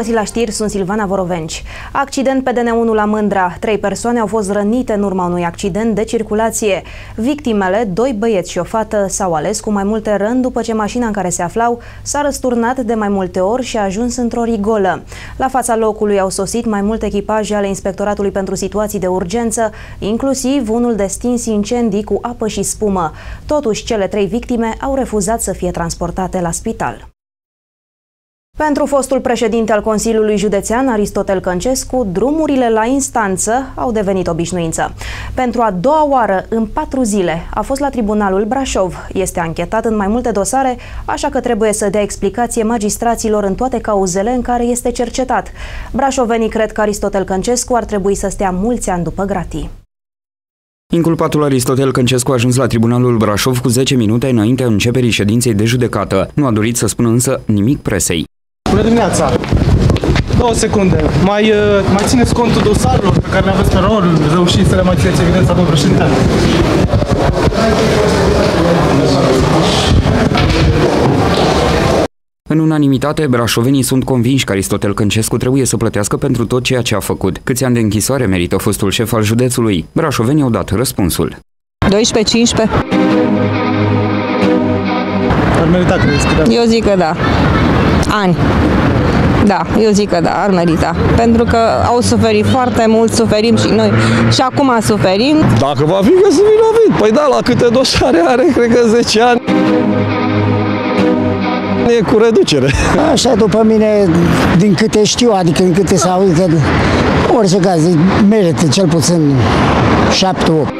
găsit la știri, sunt Silvana Vorovenci. Accident pe DN1 la Mândra. 3 persoane au fost rănite în urma unui accident de circulație. Victimele, 2 băieți și o fată, s-au ales cu mai multe răni după ce mașina în care se aflau s-a răsturnat de mai multe ori și a ajuns într-o rigolă. La fața locului au sosit mai multe echipaje ale Inspectoratului pentru Situații de Urgență, inclusiv unul de stins incendii cu apă și spumă. Totuși, cele 3 victime au refuzat să fie transportate la spital. Pentru fostul președinte al Consiliului Județean, Aristotel Căncescu, drumurile la instanță au devenit obișnuință. Pentru a doua oară în 4 zile a fost la Tribunalul Brașov. Este anchetat în mai multe dosare, așa că trebuie să dea explicație magistraților în toate cauzele în care este cercetat. Brașovenii cred că Aristotel Căncescu ar trebui să stea mulți ani după gratii. Inculpatul Aristotel Căncescu a ajuns la Tribunalul Brașov cu 10 minute înaintea începerii ședinței de judecată. Nu a dorit să spună însă nimic presei. Bună dimineața! 2 secunde. Mai țineți contul dosarelor pe care le aveți pe rol? Reușiți să le mai țineți evidența, domnul președinte? În unanimitate, brașovenii sunt convinși că Aristotel Căncescu trebuie să plătească pentru tot ceea ce a făcut. Câți ani de închisoare merită fostul șef al județului? Brașovenii au dat răspunsul. 12-15. Ar merita, crezi că da? Eu zic că da. Ani. Da, eu zic că da, ar merita. Pentru că au suferit foarte mult, suferim și noi. Și acum suferim. Dacă va fi găsit vinovit, păi da, la câte dosare are, cred că 10 ani. E cu reducere. Așa, după mine, din câte știu, adică din câte s-au auzit, în orice caz, merită cel puțin 7-8.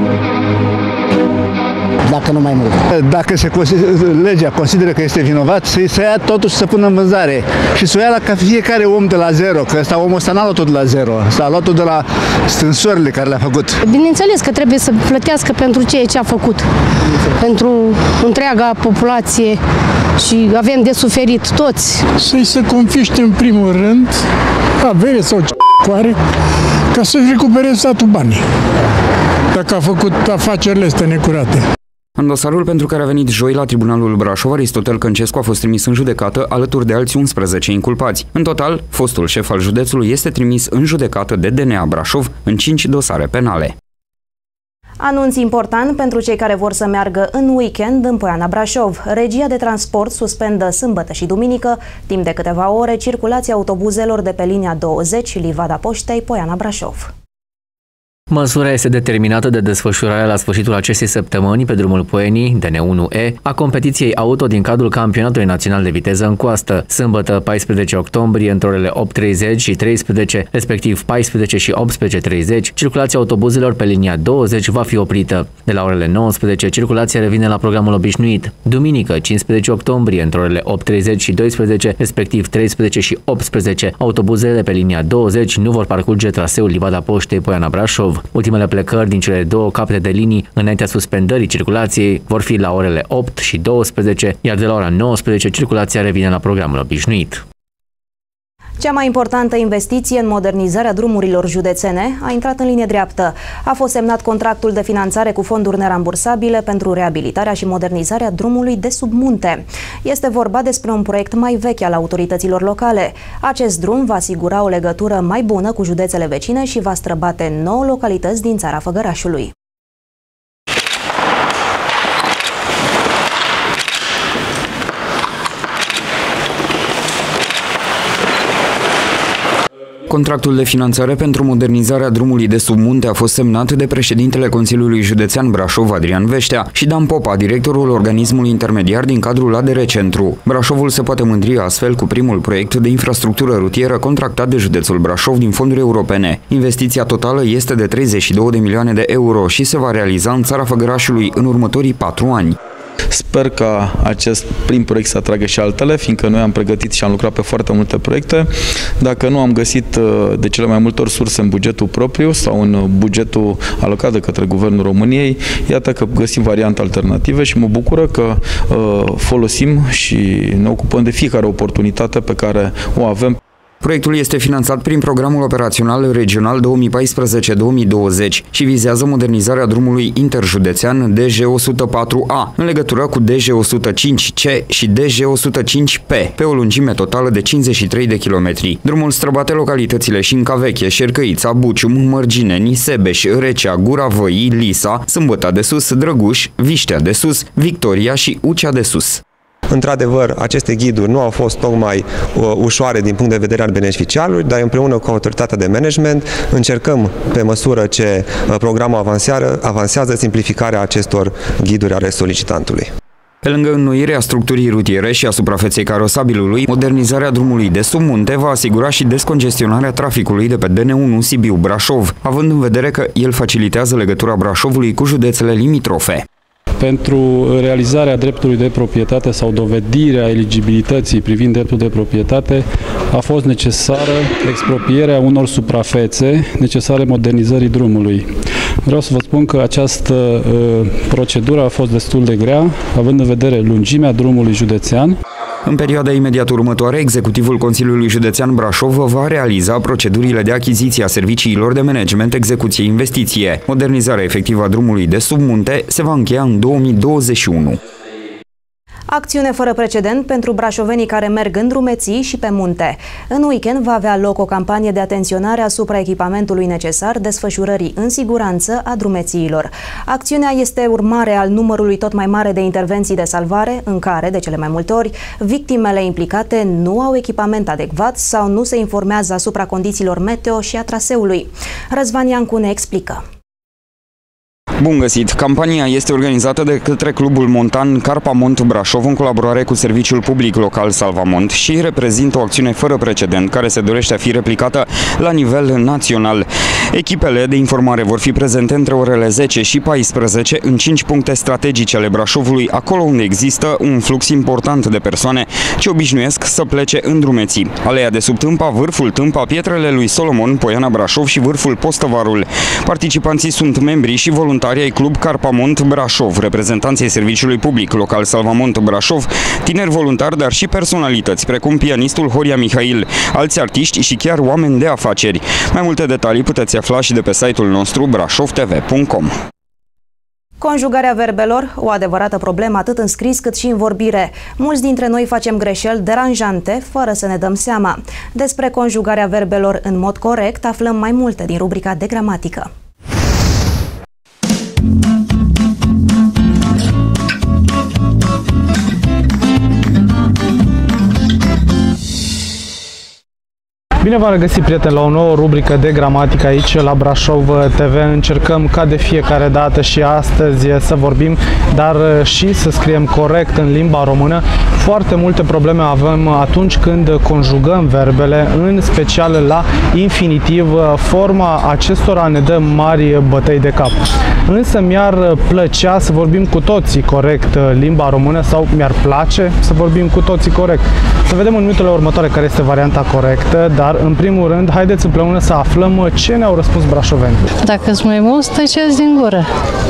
Dacă nu mai mult. Dacă legea consideră că este vinovat, să ia totuși să pună în vânzare și să o ia ca fiecare om de la zero, că omul ăsta n-a luat-o de la zero, ăsta a luat-o de la stânsorile care le-a făcut. Bineînțeles că trebuie să plătească pentru ceea ce a făcut, pentru întreaga populație și avem de suferit toți. Să-i se confiște în primul rând avere sau ce are, ca să-și recupereze statul banii, dacă a făcut afacerile astea necurate. În dosarul pentru care a venit joi la Tribunalul Brașov, Aristotel Căncescu a fost trimis în judecată alături de alți 11 inculpați. În total, fostul șef al județului este trimis în judecată de DNA Brașov în 5 dosare penale. Anunț important pentru cei care vor să meargă în weekend în Poiana Brașov. Regia de transport suspendă sâmbătă și duminică, timp de câteva ore, circulația autobuzelor de pe linia 20 Livada Poștei, Poiana Brașov. Măsura este determinată de desfășurarea la sfârșitul acestei săptămâni pe drumul Poienii, DN1E, a competiției auto din cadrul Campionatului Național de Viteză în coastă. Sâmbătă, 14 octombrie, între orele 8:30 și 13, respectiv 14 și 18:30, circulația autobuzelor pe linia 20 va fi oprită. De la orele 19, circulația revine la programul obișnuit. Duminică, 15 octombrie, între orele 8:30 și 12, respectiv 13 și 18, autobuzele pe linia 20 nu vor parcurge traseul Livada Poștei, Poiana Brașov. Ultimele plecări din cele 2 capete de linii înaintea suspendării circulației vor fi la orele 8 și 12, iar de la ora 19 circulația revine la programul obișnuit. Cea mai importantă investiție în modernizarea drumurilor județene a intrat în linie dreaptă. A fost semnat contractul de finanțare cu fonduri nerambursabile pentru reabilitarea și modernizarea drumului de sub munte. Este vorba despre un proiect mai vechi al autorităților locale. Acest drum va asigura o legătură mai bună cu județele vecine și va străbate 9 localități din țara Făgărașului. Contractul de finanțare pentru modernizarea drumului de sub munte a fost semnat de președintele Consiliului Județean Brașov, Adrian Veștea, și Dan Popa, directorul organismului intermediar din cadrul ADR Centru. Brașovul se poate mândri astfel cu primul proiect de infrastructură rutieră contractat de județul Brașov din fonduri europene. Investiția totală este de 32 de milioane de euro și se va realiza în țara Făgărașului în următorii 4 ani. Sper ca acest prim proiect să atragă și altele, fiindcă noi am pregătit și am lucrat pe foarte multe proiecte. Dacă nu am găsit de cele mai multe ori surse în bugetul propriu sau în bugetul alocat de către Guvernul României, iată că găsim variante alternative și mă bucură că folosim și ne ocupăm de fiecare oportunitate pe care o avem. Proiectul este finanțat prin Programul Operațional Regional 2014-2020 și vizează modernizarea drumului interjudețean DG104A în legătură cu DG105C și DG105P pe o lungime totală de 53 de kilometri. Drumul străbate localitățile Șinca Veche, Șercăița, Bucium, Mărgineni, Sebeș, Recea, Gura Văii, Lisa, Sâmbăta de Sus, Drăguș, Viștea de Sus, Victoria și Ucea de Sus. Într-adevăr, aceste ghiduri nu au fost tocmai ușoare din punct de vedere al beneficiarului, dar împreună cu autoritatea de management încercăm, pe măsură ce programul avansează, simplificarea acestor ghiduri ale solicitantului. Pe lângă înnoirea structurii rutiere și a suprafeței carosabilului, modernizarea drumului de sub munte va asigura și descongestionarea traficului de pe DN1 Sibiu-Brașov, având în vedere că el facilitează legătura Brașovului cu județele limitrofe. Pentru realizarea dreptului de proprietate sau dovedirea eligibilității privind dreptul de proprietate a fost necesară expropierea unor suprafețe necesare modernizării drumului. Vreau să vă spun că această procedură a fost destul de grea, având în vedere lungimea drumului județean. În perioada imediat următoare, executivul Consiliului Județean Brașov va realiza procedurile de achiziție a serviciilor de management, execuție, investiție. Modernizarea efectivă a drumului de sub munte se va încheia în 2021. Acțiune fără precedent pentru brașovenii care merg în drumeții și pe munte. În weekend va avea loc o campanie de atenționare asupra echipamentului necesar desfășurării în siguranță a drumețiilor. Acțiunea este urmare al numărului tot mai mare de intervenții de salvare, în care, de cele mai multe ori, victimele implicate nu au echipament adecvat sau nu se informează asupra condițiilor meteo și a traseului. Răzvan Iancu ne explică. Bun găsit! Campania este organizată de către Clubul Montan Carpamont Brașov în colaborare cu Serviciul Public Local Salvamont și reprezintă o acțiune fără precedent care se dorește a fi replicată la nivel național. Echipele de informare vor fi prezente între orele 10 și 14 în 5 puncte strategice ale Brașovului, acolo unde există un flux important de persoane ce obișnuiesc să plece în drumeții. Aleea de sub Tâmpa, Vârful Tâmpa, Pietrele lui Solomon, Poiana Brașov și Vârful Postăvarul. Participanții sunt membri și voluntari ai Club Carpamont Brașov, reprezentanții Serviciului Public Local Salvamont Brașov, tineri voluntari, dar și personalități, precum pianistul Horia Mihail, alți artiști și chiar oameni de afaceri. Mai multe detalii puteți afla și de pe site-ul nostru brașovtv.com. Conjugarea verbelor, o adevărată problemă atât în scris cât și în vorbire. Mulți dintre noi facem greșeli deranjante fără să ne dăm seama. Despre conjugarea verbelor în mod corect aflăm mai multe din rubrica de gramatică. Bine v-am regăsit, prieteni, la o nouă rubrică de gramatică aici la Brașov TV. Încercăm ca de fiecare dată și astăzi să vorbim, dar și să scriem corect în limba română. Foarte multe probleme avem atunci când conjugăm verbele, în special la infinitiv. Forma acestora ne dă mari bătăi de cap. Însă mi-ar plăcea să vorbim cu toții corect limba română, sau mi-ar place să vorbim cu toții corect. Să vedem în minutele următoare care este varianta corectă, dar în primul rând, haideți împreună să aflăm ce ne-au răspuns brașovenii. Dacă sunt mai mulți, tăceți din gură.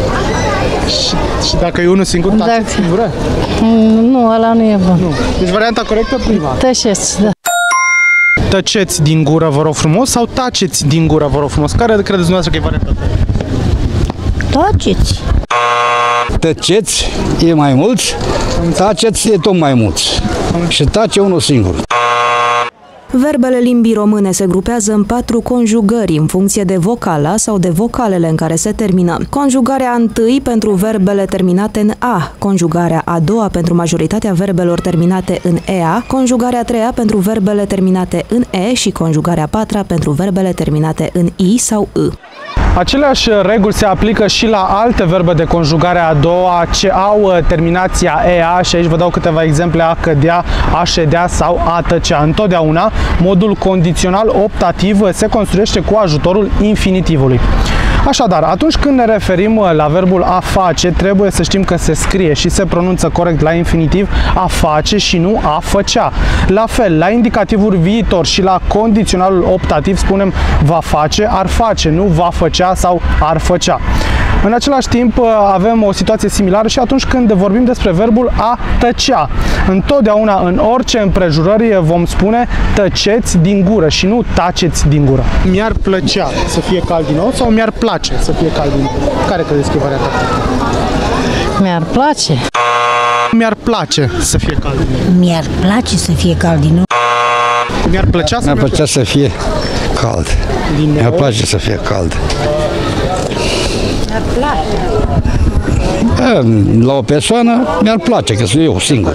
Și dacă e unul singur, taceți din gură? Nu, ăla nu e bun. Nu. Deci varianta corectă prima. Tăceți, da. Tăceți din gură, vă rog frumos, sau taceți din gură, vă rog frumos? Care credeți dumneavoastră că e varianta corectă? Taceți. Tăceți e mai mulți, taceți e tot mai mulți. Și tace unul singur. Verbele limbii române se grupează în 4 conjugări în funcție de vocala sau de vocalele în care se termină. Conjugarea întâi pentru verbele terminate în A, conjugarea a doua pentru majoritatea verbelor terminate în EA, conjugarea a treia pentru verbele terminate în E și conjugarea a patra pentru verbele terminate în I sau I. Aceleași reguli se aplică și la alte verbe de conjugare a doua ce au terminația EA și aici vă dau câteva exemple: a cădea, a ședea sau a tăcea. Întotdeauna modul condițional optativ se construiește cu ajutorul infinitivului. Așadar, atunci când ne referim la verbul a face, trebuie să știm că se scrie și se pronunță corect la infinitiv a face și nu a făcea. La fel, la indicativul viitor și la condiționalul optativ spunem va face, ar face, nu va făcea sau ar făcea. În același timp avem o situație similară și atunci când vorbim despre verbul a tăcea. Întotdeauna, în orice împrejurări, vom spune tăceți din gură și nu taceți din gură. Mi-ar plăcea să fie cald din nou sau mi-ar place să fie cald din nou? Care credeți că e varianta? Mi-ar place. Mi-ar place să fie cald din nou. Mi-ar place să fie cald din nou. Mi-ar plăcea să fie cald. Mi-ar place să fie cald. Mi-ar place. La o persoană mi-ar place, că sunt eu singur.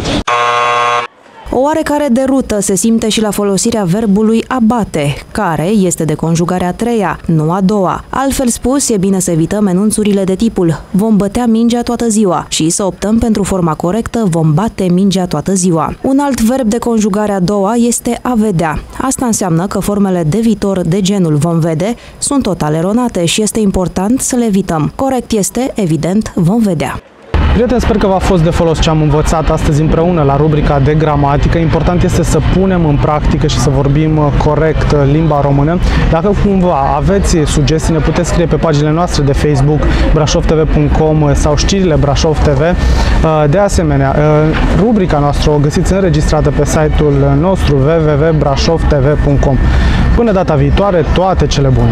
O oarecare derută se simte și la folosirea verbului a bate, care este de conjugare a treia, nu a doua. Altfel spus, e bine să evităm enunțurile de tipul vom bătea mingea toată ziua și să optăm pentru forma corectă vom bate mingea toată ziua. Un alt verb de conjugare a doua este a vedea. Asta înseamnă că formele de viitor de genul vom vede sunt total eronate și este important să le evităm. Corect este, evident, vom vedea. Prieteni, sper că v-a fost de folos ce am învățat astăzi împreună la rubrica de gramatică. Important este să punem în practică și să vorbim corect limba română. Dacă cumva aveți sugestii, ne puteți scrie pe paginile noastre de Facebook, brașovtv.com sau știrile Brașov TV. De asemenea, rubrica noastră o găsiți înregistrată pe site-ul nostru www.brașovtv.com. Până data viitoare, toate cele bune!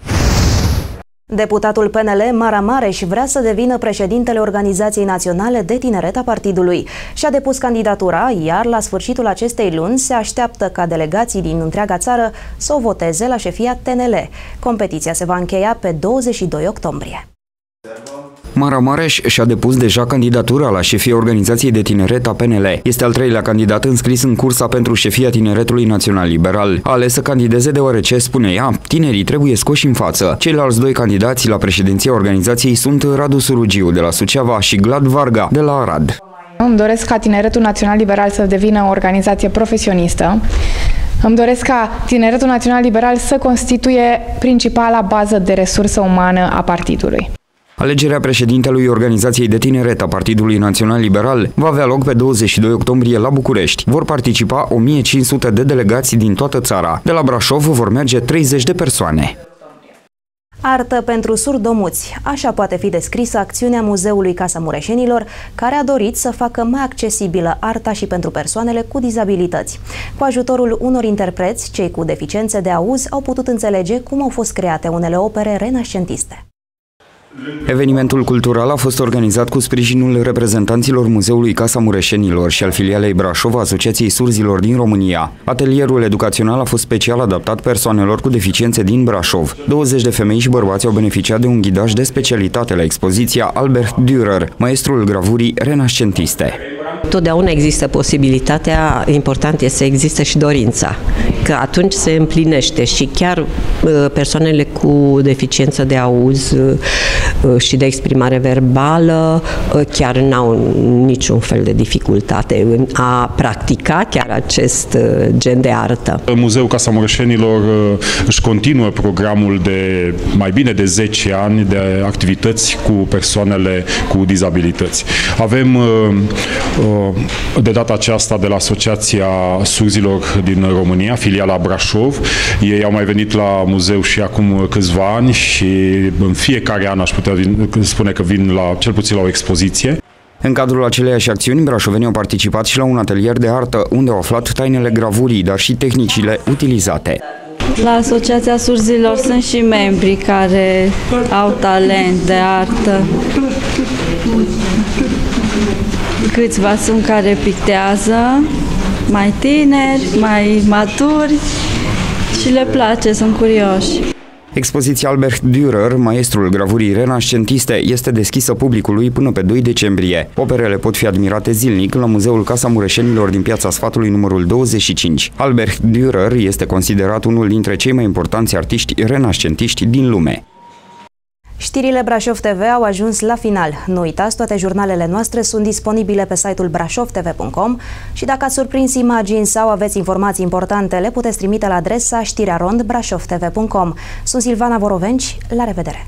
Deputatul PNL, Mara Mareș, vrea să devină președintele Organizației Naționale de Tineret a partidului. Și-a depus candidatura, iar la sfârșitul acestei luni se așteaptă ca delegații din întreaga țară să o voteze la șefia TNL. Competiția se va încheia pe 22 octombrie. Mara Mareș și-a depus deja candidatura la șefia Organizației de Tineret a PNL. Este al treilea candidat înscris în cursa pentru șefia Tineretului Național Liberal. A ales să candideze deoarece, spune ea, tinerii trebuie scoși în față. Ceilalți doi candidați la președinția organizației sunt Radu Surugiu de la Suceava și Glad Varga de la Arad. Îmi doresc ca Tineretul Național Liberal să devină o organizație profesionistă. Îmi doresc ca Tineretul Național Liberal să constituie principala bază de resursă umană a partidului. Alegerea președintelui Organizației de Tineret a Partidului Național Liberal va avea loc pe 22 octombrie la București. Vor participa 1500 de delegați din toată țara. De la Brașov vor merge 30 de persoane. Artă pentru surdomuți. Așa poate fi descrisă acțiunea Muzeului Casa Mureșenilor, care a dorit să facă mai accesibilă arta și pentru persoanele cu dizabilități. Cu ajutorul unor interpreți, cei cu deficiențe de auz au putut înțelege cum au fost create unele opere renascentiste. Evenimentul cultural a fost organizat cu sprijinul reprezentanților Muzeului Casa Mureșenilor și al filialei Brașov a Asociației Surzilor din România. Atelierul educațional a fost special adaptat persoanelor cu deficiențe din Brașov. 20 de femei și bărbați au beneficiat de un ghidaj de specialitate la expoziția Albert Dürer, maestrul gravurii renascentiste. Totdeauna există posibilitatea, important este să existe și dorința, că atunci se împlinește și chiar persoanele cu deficiență de auz și de exprimare verbală chiar n-au niciun fel de dificultate în a practica chiar acest gen de artă. Muzeul Casa Mureșenilor își continuă programul de mai bine de 10 ani de activități cu persoanele cu dizabilități. Avem de data aceasta de la Asociația Surzilor din România, filiala Brașov. Ei au mai venit la muzeu și acum câțiva ani și în fiecare an aș putea spune că vin cel puțin la o expoziție. În cadrul aceleiași acțiuni, brașovenii au participat și la un atelier de artă, unde au aflat tainele gravurii, dar și tehnicile utilizate. La Asociația Surzilor sunt și membri care au talent de artă. Câțiva sunt care pictează, mai tineri, mai maturi și le place, sunt curioși. Expoziția Albert Dürer, maestrul gravurii renascentiste, este deschisă publicului până pe 2 decembrie. Operele pot fi admirate zilnic la Muzeul Casa Mureșenilor din Piața Sfatului numărul 25. Albert Dürer este considerat unul dintre cei mai importanți artiști renascentiști din lume. Știrile Brașov TV au ajuns la final. Nu uitați, toate jurnalele noastre sunt disponibile pe site-ul brașovtv.com și dacă ați surprins imagini sau aveți informații importante, le puteți trimite la adresa știriarond@brașovtv.com. Sunt Silvana Vorovenci, la revedere!